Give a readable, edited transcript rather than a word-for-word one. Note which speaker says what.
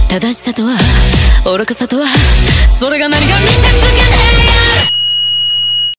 Speaker 1: 正しさとは愚かさとはそれが何か見せつけて